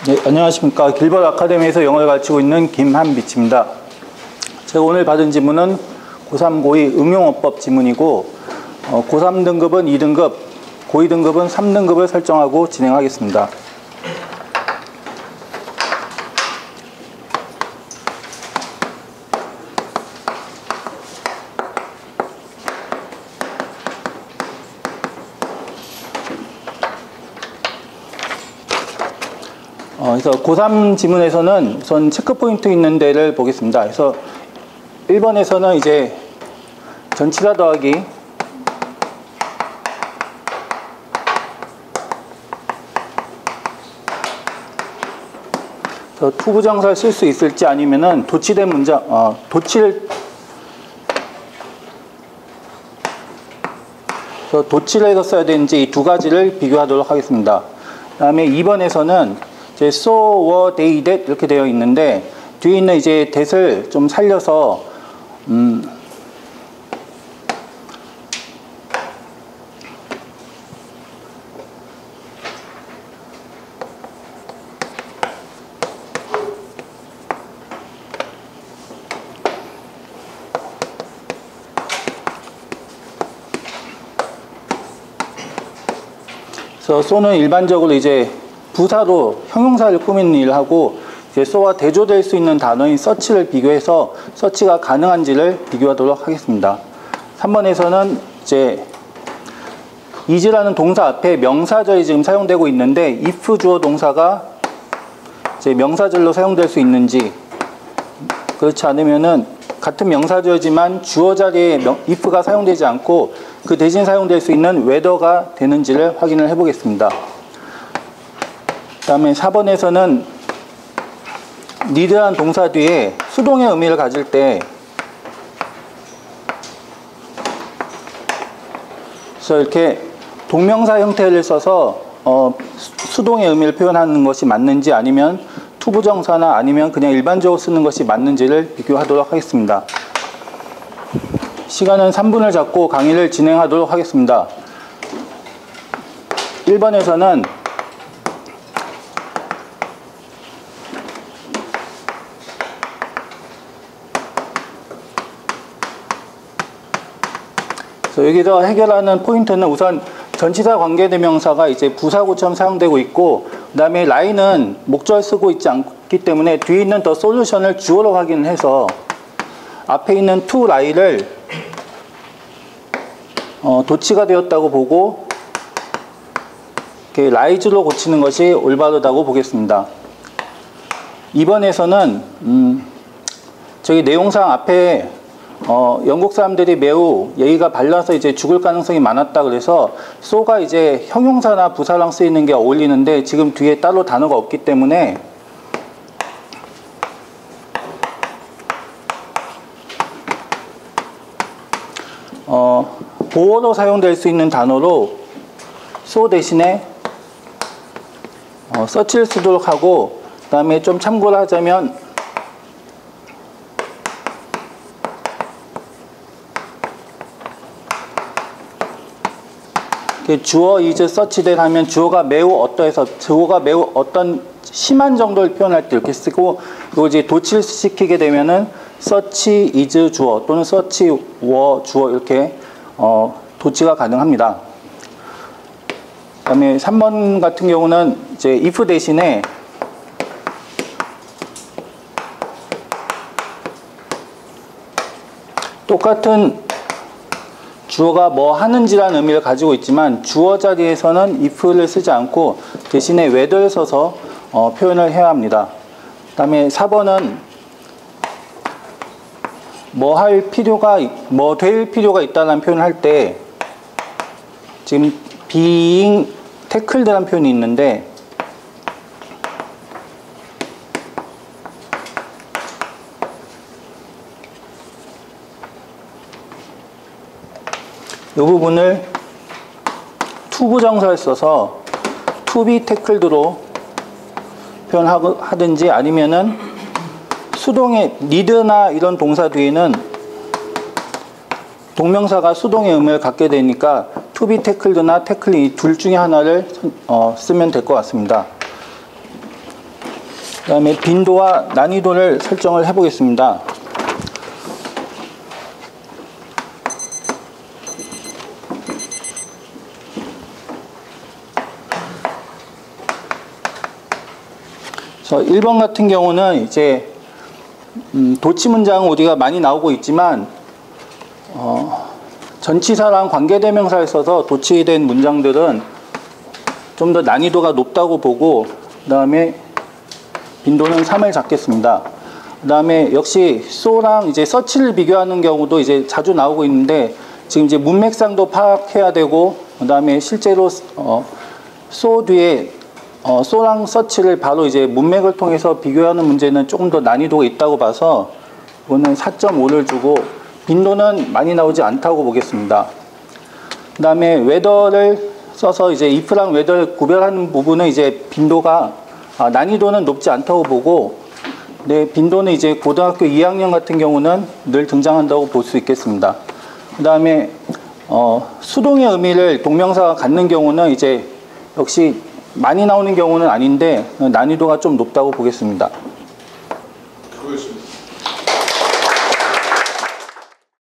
네, 안녕하십니까. 길버드 아카데미에서 영어를 가르치고 있는 김한비치입니다. 제가 오늘 받은 지문은 고3, 고2 응용어법 지문이고 고3 등급은 2등급, 고2 등급은 3등급을 설정하고 진행하겠습니다. 그래서 고3 지문에서는 우선 체크포인트 있는 데를 보겠습니다. 그래서 1번에서는 이제 전치사 더하기 투부정사를 쓸 수 있을지 아니면은 도치된 문장, 도치를 해서 써야 되는지 이 두 가지를 비교하도록 하겠습니다. 그 다음에 2번에서는 이제 so, were, they, that 이렇게 되어 있는데 뒤에 있는 이제 that을 좀 살려서 그래서 so는 일반적으로 이제 부사로 형용사를 꾸미는 일을 하고 이제 so와 대조될 수 있는 단어인 such를 비교해서 such가 가능한지를 비교하도록 하겠습니다. 3번에서는 이제 is라는 동사 앞에 명사절이 지금 사용되고 있는데 if 주어 동사가 이제 명사절로 사용될 수 있는지, 그렇지 않으면은 같은 명사절이지만 주어 자리에 if가 사용되지 않고 그 대신 사용될 수 있는 whether가 되는지를 확인을 해 보겠습니다. 그 다음에 4번에서는 need라는 동사 뒤에 수동의 의미를 가질 때 그래서 이렇게 동명사 형태를 써서 수동의 의미를 표현하는 것이 맞는지 아니면 투부정사나 아니면 그냥 일반적으로 쓰는 것이 맞는지를 비교하도록 하겠습니다. 시간은 3분을 잡고 강의를 진행하도록 하겠습니다. 1번에서는 여기서 해결하는 포인트는 우선 전치사 관계대명사가 이제 부사구처럼 사용되고 있고, 그 다음에 라인은 목절 쓰고 있지 않기 때문에 뒤에 있는 the solution을 주어로 확인을 해서 앞에 있는 to lie를 도치가 되었다고 보고 이렇게 lie로 고치는 것이 올바르다고 보겠습니다. 2번에서는 저기 내용상 앞에 영국 사람들이 매우 예의가 발라서 이제 죽을 가능성이 많았다 그래서 so가 이제 형용사나 부사랑 쓰이는 게 어울리는데 지금 뒤에 따로 단어가 없기 때문에 보어로 사용될 수 있는 단어로 so 대신에 search를 쓰도록 하고, 그 다음에 좀 참고를 하자면 주어 is search that 하면 주어가 매우 어떠해서 주어가 매우 어떤 심한 정도를 표현할 때 이렇게 쓰고, 그리고 이제 도치를 시키게 되면은 search is 주어 또는 search were 주어 이렇게 도치가 가능합니다. 그 다음에 3번 같은 경우는 이제 if 대신에 똑같은 주어가 뭐 하는지라는 의미를 가지고 있지만 주어 자리에서는 if를 쓰지 않고 대신에 whether를 써서 표현을 해야 합니다. 그 다음에 4번은 뭐 될 필요가 있다는 표현을 할 때 지금 being tackled라는 표현이 있는데 이 부분을 투부정사를 써서 to be tackled로 표현하든지 아니면은 수동의 need나 이런 동사 뒤에는 동명사가 수동의 의미를 갖게 되니까 to be tackled나 tackle 이 둘 중에 하나를 쓰면 될 것 같습니다. 그다음에 빈도와 난이도를 설정을 해 보겠습니다. 저 1번 같은 경우는 이제 도치 문장은 우리가 많이 나오고 있지만 전치사랑 관계대명사를 써서 도치된 문장들은 좀 더 난이도가 높다고 보고, 그 다음에 빈도는 3을 잡겠습니다. 그 다음에 역시 so랑 이제 search를 비교하는 경우도 이제 자주 나오고 있는데, 지금 이제 문맥상도 파악해야 되고, 그 다음에 실제로 so 뒤에 so랑 search를 바로 이제 문맥을 통해서 비교하는 문제는 조금 더 난이도가 있다고 봐서 이거는 4.5를 주고, 빈도는 많이 나오지 않다고 보겠습니다. 그 다음에 whether를 써서 이제 if랑 whether 구별하는 부분은 이제 빈도가 난이도는 높지 않다고 보고, 근데 빈도는 이제 고등학교 2학년 같은 경우는 늘 등장한다고 볼 수 있겠습니다. 그 다음에 수동의 의미를 동명사가 갖는 경우는 이제 역시 많이 나오는 경우는 아닌데 난이도가 좀 높다고 보겠습니다.